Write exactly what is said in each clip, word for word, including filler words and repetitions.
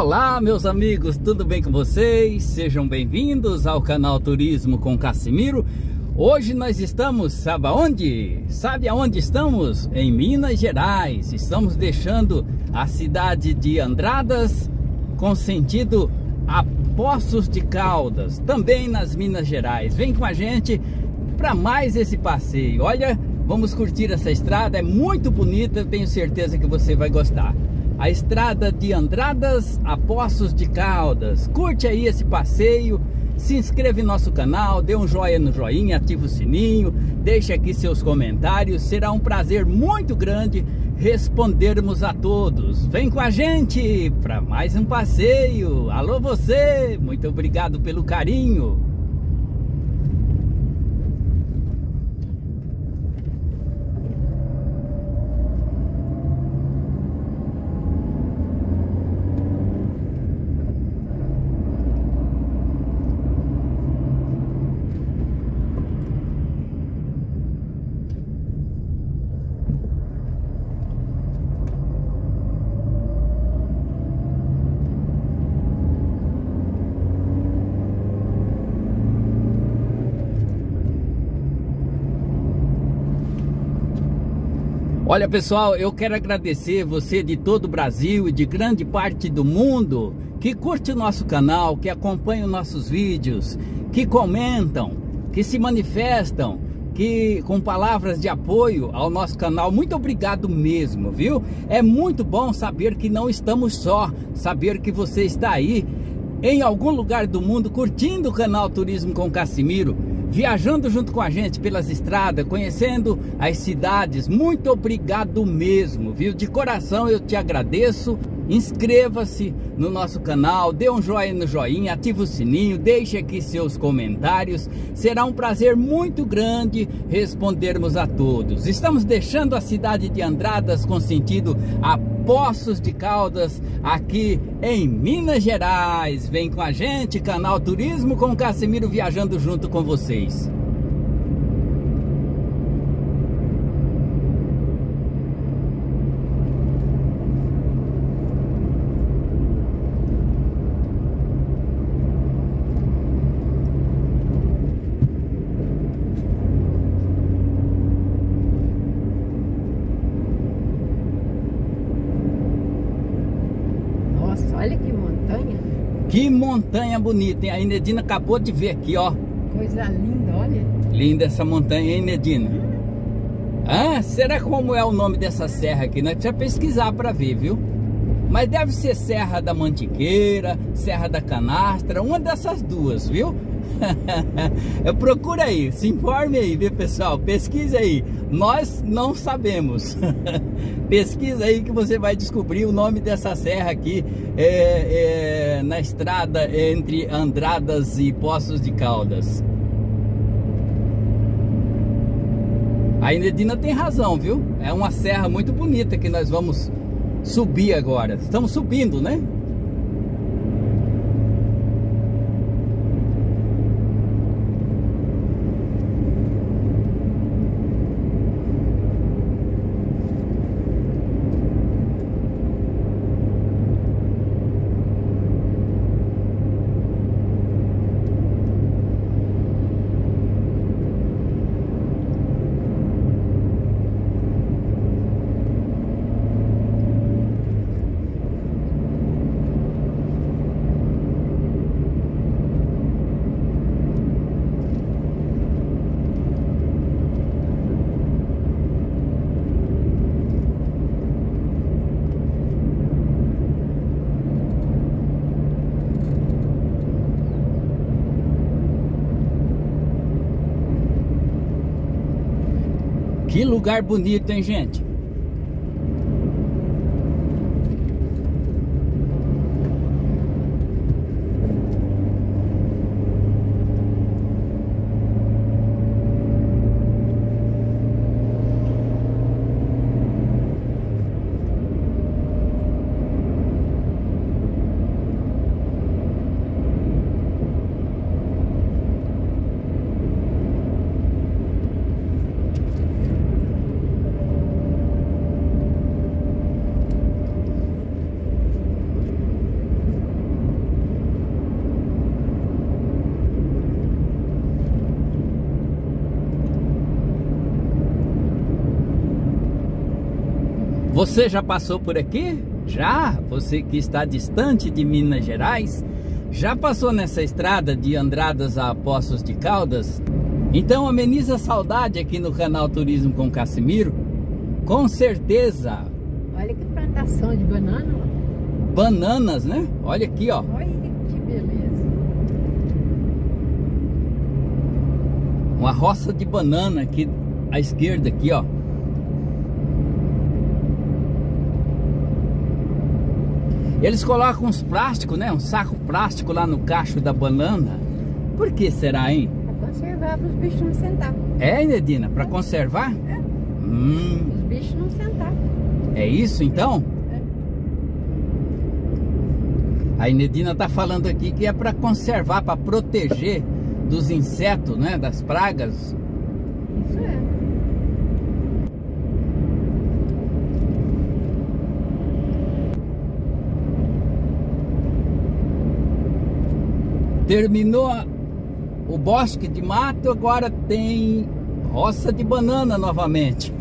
Olá, meus amigos, tudo bem com vocês? Sejam bem-vindos ao canal Turismo com Cassimiro. Hoje nós estamos, sabe aonde? Sabe aonde estamos? Em Minas Gerais. Estamos deixando a cidade de Andradas com sentido a Poços de Caldas, também nas Minas Gerais. Vem com a gente para mais esse passeio. Olha, vamos curtir essa estrada, é muito bonita, tenho certeza que você vai gostar. A estrada de Andradas a Poços de Caldas. Curte aí esse passeio, se inscreve no nosso canal, dê um joinha no joinha, ativa o sininho, deixe aqui seus comentários. Será um prazer muito grande respondermos a todos. Vem com a gente para mais um passeio. Alô você, muito obrigado pelo carinho. Olha pessoal, eu quero agradecer você de todo o Brasil e de grande parte do mundo que curte o nosso canal, que acompanha os nossos vídeos, que comentam, que se manifestam, que com palavras de apoio ao nosso canal. Muito obrigado mesmo, viu? É muito bom saber que não estamos só, saber que você está aí em algum lugar do mundo curtindo o canal Turismo com Cassimiro, viajando junto com a gente pelas estradas, conhecendo as cidades. Muito obrigado mesmo, viu? De coração eu te agradeço. Inscreva-se no nosso canal, dê um joinha no joinha, ative o sininho, deixe aqui seus comentários. Será um prazer muito grande respondermos a todos. Estamos deixando a cidade de Andradas com sentido a Poços de Caldas, aqui em Minas Gerais. Vem com a gente, canal Turismo com Cassimiro, viajando junto com vocês. Olha que montanha. Que montanha bonita, hein? A Inedina acabou de ver aqui, ó. Coisa linda, olha. Linda essa montanha, hein, Inedina? Hum. Ah, será como é o nome dessa serra aqui? Nós precisamos pesquisar para ver, viu? Mas deve ser Serra da Mantiqueira, Serra da Canastra, uma dessas duas, viu? Procura aí, se informe aí, viu pessoal? Pesquisa aí, nós não sabemos. Pesquisa aí que você vai descobrir o nome dessa serra aqui, é, é, na estrada entre Andradas e Poços de Caldas. A Inedina tem razão, viu? É uma serra muito bonita que nós vamos subir agora. Estamos subindo, né? Que lugar bonito, hein, gente? Você já passou por aqui? Já? Você que está distante de Minas Gerais? Já passou nessa estrada de Andradas a Poços de Caldas? Então ameniza a saudade aqui no canal Turismo com Cassimiro? Com certeza! Olha que plantação de banana. Ó. Bananas, né? Olha aqui, ó. Olha que beleza. Uma roça de banana aqui à esquerda, aqui, ó. Eles colocam uns plásticos, né? Um saco plástico lá no cacho da banana. Por que será, hein? Para conservar, para os bichos não sentar. É, Inedina? Para conservar? É. Hum. Os bichos não sentar. É isso, então? É. A Inedina tá falando aqui que é para conservar, para proteger dos insetos, né? Das pragas. Isso é. Terminou o bosque de mato, agora tem roça de banana novamente.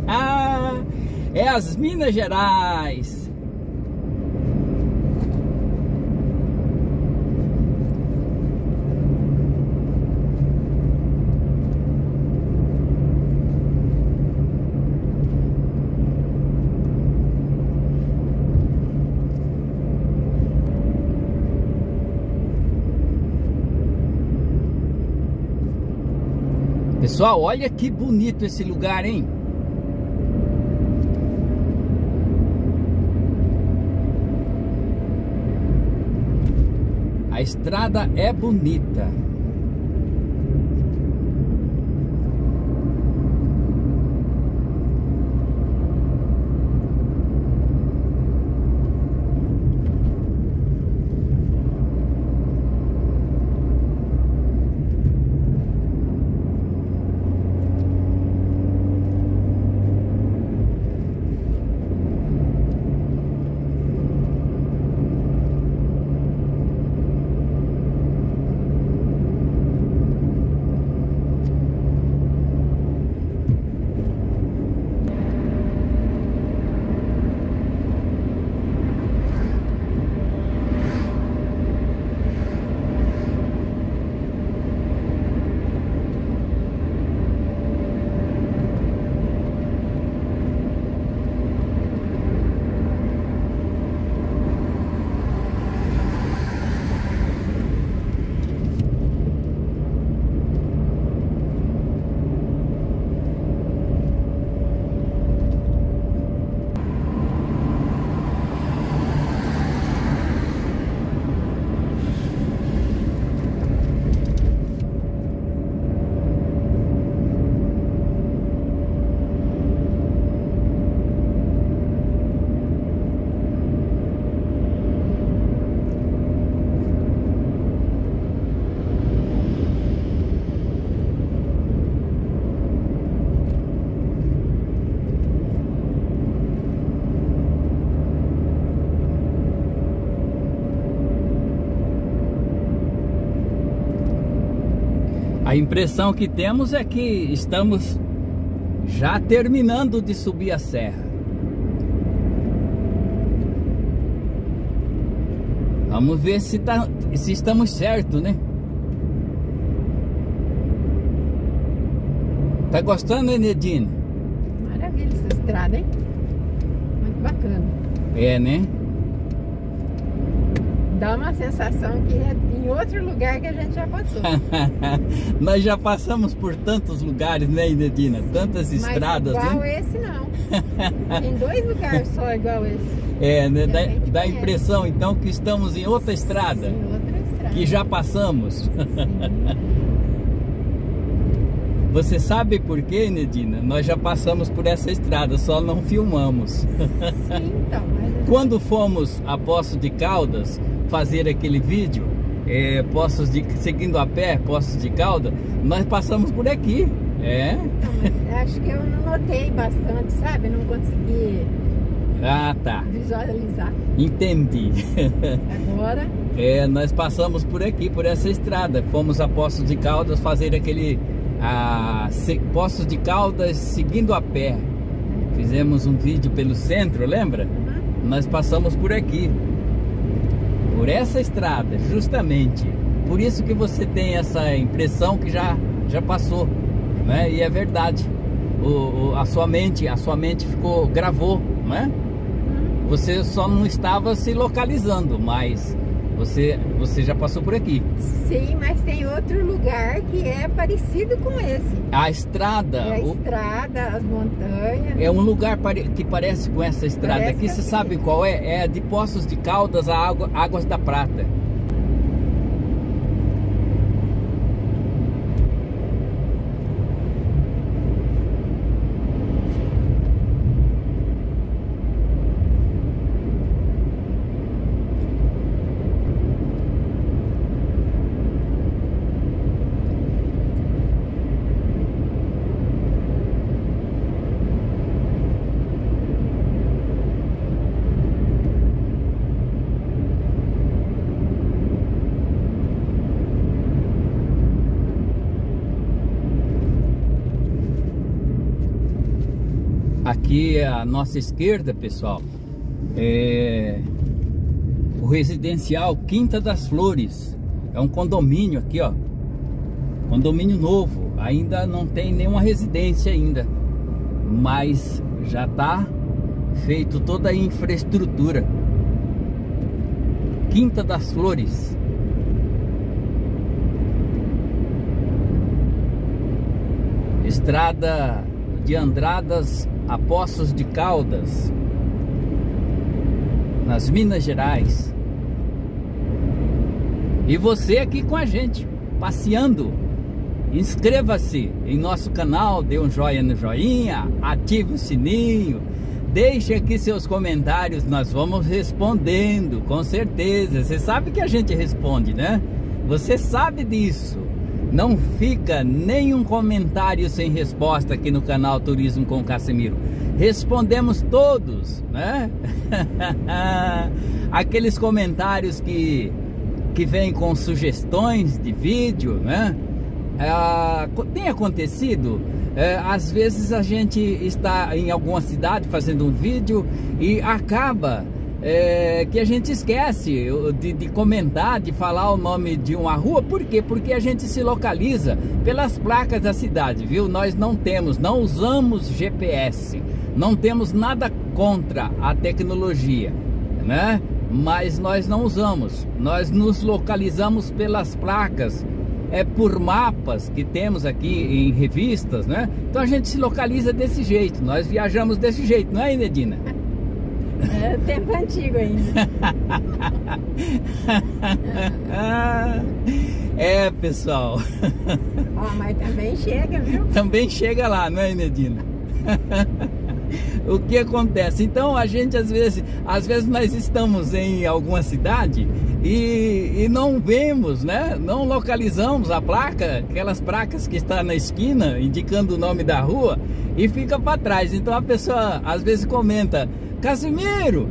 É as Minas Gerais. Pessoal, olha que bonito esse lugar, hein? A estrada é bonita. A impressão que temos é que estamos já terminando de subir a serra. Vamos ver se, tá, se estamos certos, né? Tá gostando, Inedina? Maravilha essa estrada, hein? Muito bacana. É, né? Dá uma sensação que é em outro lugar que a gente já passou. Nós já passamos por tantos lugares, né, Inedina? Tantas Mas estradas, igual né? esse não. Tem dois lugares só igual esse. É, né? Dá, dá a conhece. impressão então que estamos em outra estrada. Sim, outra estrada. Que já passamos. Sim. Você sabe por quê, Inedina? Nós já passamos por essa estrada, só não filmamos. Sim, então. Mas... Quando fomos a Poços de Caldas fazer aquele vídeo, é, Poços de, seguindo a pé, Poços de Caldas, nós passamos por aqui. É. Então, mas acho que eu não notei bastante, sabe? Não consegui Ah, tá. visualizar. Entendi. Agora... É, nós passamos por aqui, por essa estrada. Fomos a Poços de Caldas fazer aquele... A, se, Poços de Caldas seguindo a pé. fizemos um vídeo pelo centro, lembra? Uhum. Nós passamos por aqui, por essa estrada, justamente. Por isso que você tem essa impressão que já, já passou, né? E é verdade. O, o, a sua mente, a sua mente ficou, gravou, né? Uhum. Você só não estava se localizando, mas você, você já passou por aqui. Sim, mas tem outro lugar que é parecido com esse. A estrada. É a o, estrada, as montanhas. é um lugar pare, que parece com essa estrada Parece aqui. Você assim. sabe qual é? É de Poços de Caldas a água, Águas da Prata. Aqui à nossa esquerda, pessoal, é o residencial Quinta das Flores. É um condomínio aqui, ó. Condomínio novo. Ainda não tem nenhuma residência ainda, mas já tá feito toda a infraestrutura. Quinta das Flores. Estrada de Andradas a Poços de Caldas, nas Minas Gerais. E você aqui com a gente, passeando. Inscreva-se em nosso canal, dê um joinha no joinha, ative o sininho, deixe aqui seus comentários, nós vamos respondendo, com certeza. Você sabe que a gente responde, né? Você sabe disso. Não fica nenhum comentário sem resposta aqui no canal Turismo com Casimiro. Respondemos todos, né? Aqueles comentários que, que vêm com sugestões de vídeo, né? Ah, tem acontecido, é, às vezes a gente está em alguma cidade fazendo um vídeo e acaba... É, que a gente esquece de, de comentar, de falar o nome de uma rua. Por quê? Porque a gente se localiza pelas placas da cidade, viu? Nós não temos, não usamos G P S, não temos nada contra a tecnologia, né? Mas nós não usamos, nós nos localizamos pelas placas, é por mapas que temos aqui em revistas, né? Então a gente se localiza desse jeito, nós viajamos desse jeito, não é, Inedina? É tempo antigo ainda. É, pessoal. Ó, mas também chega, viu? Também chega lá, não é, Inedina? O que acontece? Então a gente às vezes, às vezes nós estamos em alguma cidade e, e não vemos, né? Não localizamos a placa, aquelas placas que está na esquina indicando o nome da rua, e fica para trás. Então a pessoa às vezes comenta: Casimiro,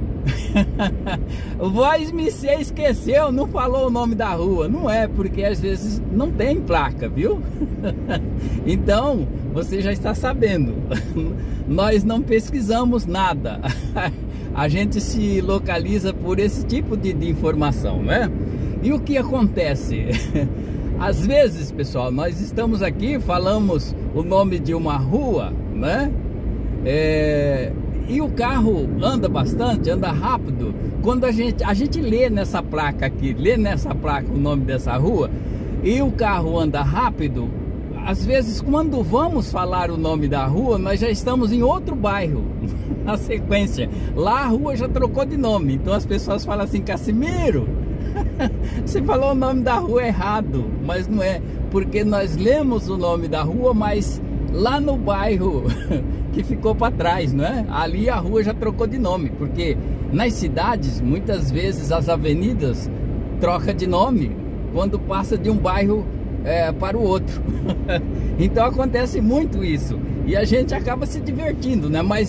voz me se esqueceu, não falou o nome da rua. Não é, porque às vezes não tem placa, viu? Então, você já está sabendo, nós não pesquisamos nada. A gente se localiza por esse tipo de, de informação, né? E o que acontece? Às vezes, pessoal, nós estamos aqui, falamos o nome de uma rua, né? É... E o carro anda bastante, anda rápido. Quando a gente, a gente lê nessa placa aqui, lê nessa placa o nome dessa rua, e o carro anda rápido, às vezes quando vamos falar o nome da rua, nós já estamos em outro bairro, na sequência. Lá a rua já trocou de nome, então as pessoas falam assim: Casimiro, você falou o nome da rua errado. Mas não é, porque nós lemos o nome da rua, mas lá no bairro que ficou para trás, não é? Ali a rua já trocou de nome, porque nas cidades muitas vezes as avenidas trocam de nome quando passa de um bairro é, para o outro. Então acontece muito isso e a gente acaba se divertindo, né? Mas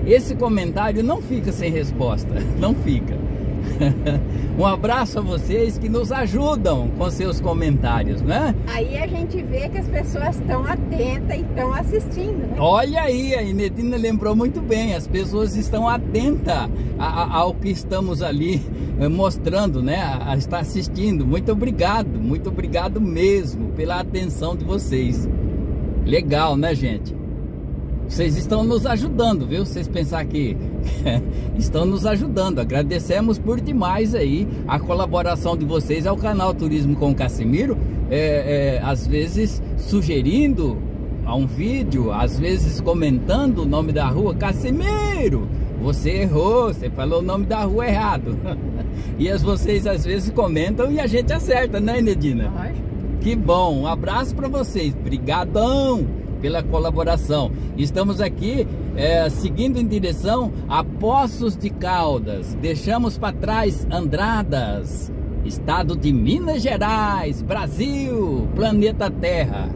esse comentário não fica sem resposta, não fica. Um abraço a vocês que nos ajudam com seus comentários, né? Aí a gente vê que as pessoas estão atentas e estão assistindo, né? Olha aí, a Inedina lembrou muito bem, as pessoas estão atentas a, a, ao que estamos ali eh, mostrando, né? A, a estar assistindo. Muito obrigado, muito obrigado mesmo pela atenção de vocês. Legal, né, gente? Vocês estão nos ajudando, viu? Vocês pensar que estão nos ajudando. Agradecemos por demais aí a colaboração de vocês ao canal Turismo com Cassimiro. É, é, às vezes sugerindo a um vídeo, às vezes comentando o nome da rua. Cassimiro, você errou, você falou o nome da rua errado. E as vocês às vezes comentam e a gente acerta, né, Inedina? Que bom, um abraço para vocês, brigadão pela colaboração. Estamos aqui é, seguindo em direção a Poços de Caldas. Deixamos para trás Andradas, estado de Minas Gerais, Brasil, planeta Terra.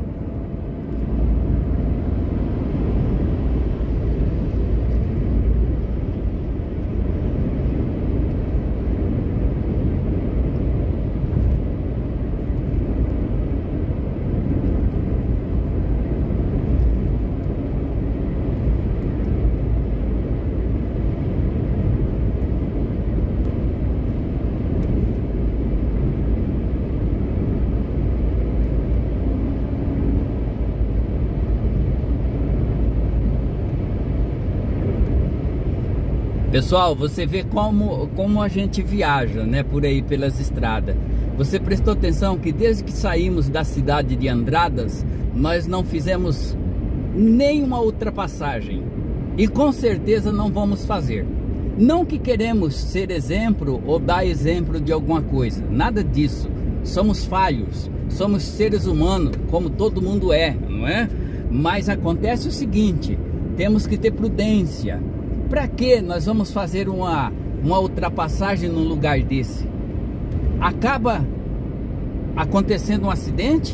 Pessoal, você vê como, como a gente viaja, né, por aí pelas estradas. Você prestou atenção que desde que saímos da cidade de Andradas, nós não fizemos nenhuma ultrapassagem. E com certeza não vamos fazer. Não que queremos ser exemplo ou dar exemplo de alguma coisa. Nada disso. Somos falhos. Somos seres humanos, como todo mundo é, não é? Mas acontece o seguinte, temos que ter prudência. Para que nós vamos fazer uma, uma ultrapassagem num lugar desse? Acaba acontecendo um acidente,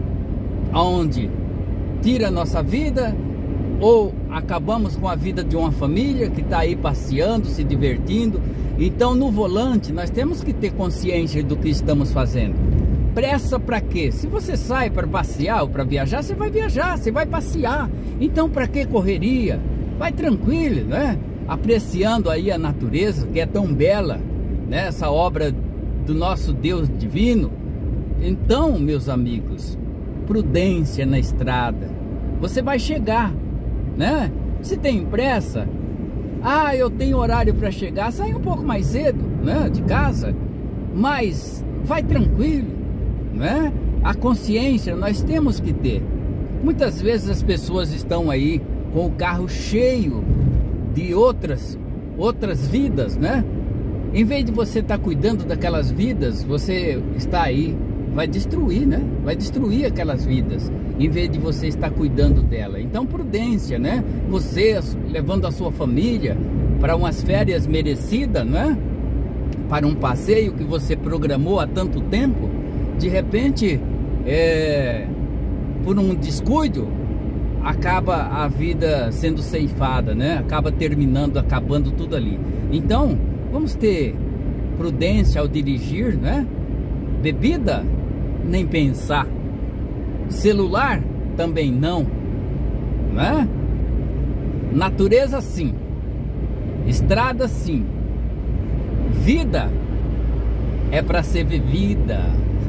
onde tira a nossa vida, ou acabamos com a vida de uma família que está aí passeando, se divertindo. Então no volante nós temos que ter consciência do que estamos fazendo. Pressa para quê? Se você sai para passear ou para viajar, você vai viajar, você vai passear. Então para que correria? Vai tranquilo, né? Apreciando aí a natureza, que é tão bela, né? Essa obra do nosso Deus divino. Então, meus amigos, prudência na estrada. Você vai chegar, né? Se tem pressa, ah, eu tenho horário para chegar, sai um pouco mais cedo, né? De casa, mas vai tranquilo, né? A consciência nós temos que ter. Muitas vezes as pessoas estão aí com o carro cheio de outras, outras vidas, né? Em vez de você estar cuidando daquelas vidas, você está aí, vai destruir, né? Vai destruir aquelas vidas, em vez de você estar cuidando dela. Então, prudência, né? Você levando a sua família para umas férias merecidas, né? Para um passeio que você programou há tanto tempo, de repente, é, por um descuido, acaba a vida sendo ceifada, né? Acaba terminando, acabando tudo ali. Então, vamos ter prudência ao dirigir, né? Bebida, nem pensar. Celular, também não, né? Natureza, sim. Estrada, sim. Vida é para ser vivida.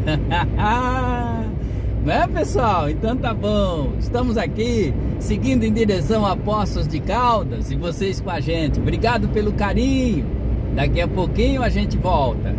Não é, pessoal? Então tá bom. Estamos aqui seguindo em direção a Poços de Caldas e vocês com a gente. Obrigado pelo carinho. Daqui a pouquinho a gente volta.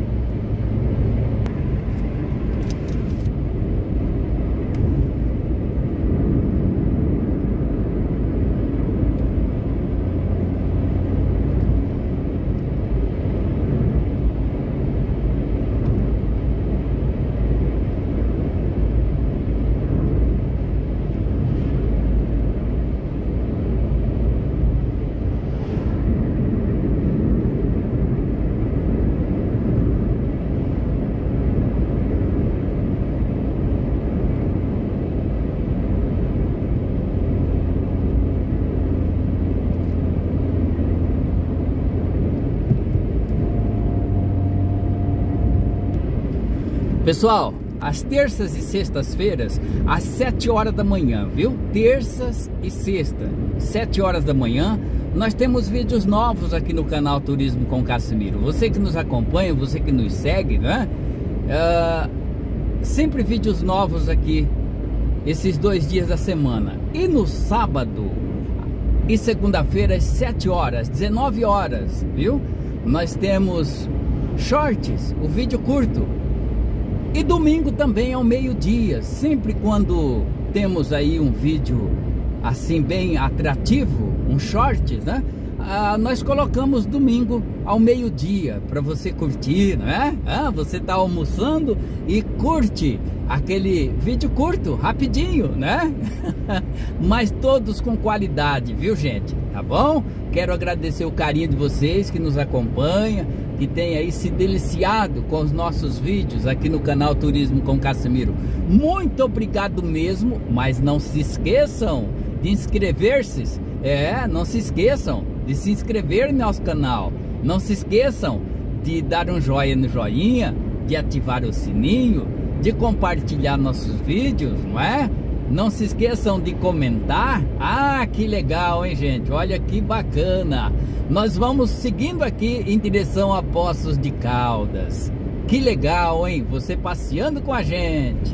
Pessoal, às terças e sextas-feiras, às sete horas da manhã, viu? Terças e sexta, sete horas da manhã, nós temos vídeos novos aqui no canal Turismo com Casimiro. Você que nos acompanha, você que nos segue, né? Uh, sempre vídeos novos aqui, esses dois dias da semana. E no sábado e segunda-feira, às sete horas, dezenove horas, viu? Nós temos shorts, o vídeo curto. E domingo também ao meio-dia, sempre quando temos aí um vídeo assim bem atrativo, um short, né? Ah, nós colocamos domingo ao meio-dia para você curtir, né? Ah, você está almoçando e curte aquele vídeo curto, rapidinho, né? Mas todos com qualidade, viu, gente? Tá bom? Quero agradecer o carinho de vocês que nos acompanha, que tem aí se deliciado com os nossos vídeos aqui no canal Turismo com Casimiro. Muito obrigado mesmo, mas não se esqueçam de inscrever-se. É, não se esqueçam de se inscrever no nosso canal. Não se esqueçam de dar um joinha no joinha, de ativar o sininho, de compartilhar nossos vídeos, não é? Não se esqueçam de comentar. Ah, que legal, hein, gente? Olha que bacana. Nós vamos seguindo aqui em direção a Poços de Caldas. Que legal, hein? Você passeando com a gente.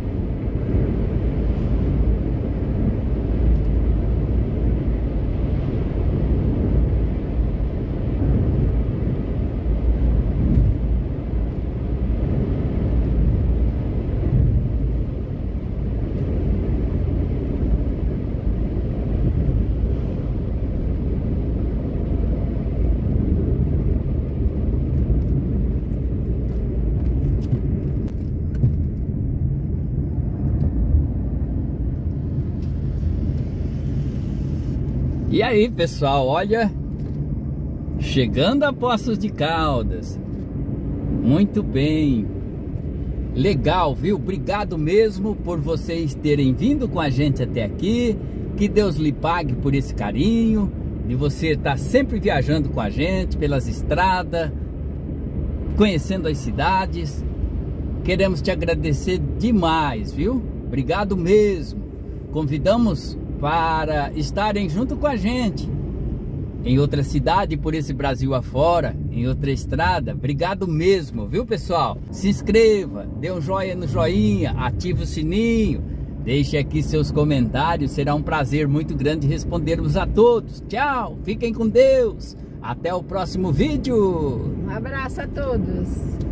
E aí, pessoal, olha, chegando a Poços de Caldas. Muito bem. Legal, viu? Obrigado mesmo por vocês terem vindo com a gente até aqui. Que Deus lhe pague por esse carinho, de você estar sempre viajando com a gente pelas estradas, conhecendo as cidades. Queremos te agradecer demais, viu? Obrigado mesmo. Convidamos para estarem junto com a gente em outra cidade, por esse Brasil afora, em outra estrada. Obrigado mesmo, viu, pessoal? Se inscreva, dê um joinha no joinha, ative o sininho, deixe aqui seus comentários. Será um prazer muito grande respondermos a todos. Tchau, fiquem com Deus, até o próximo vídeo. Um abraço a todos.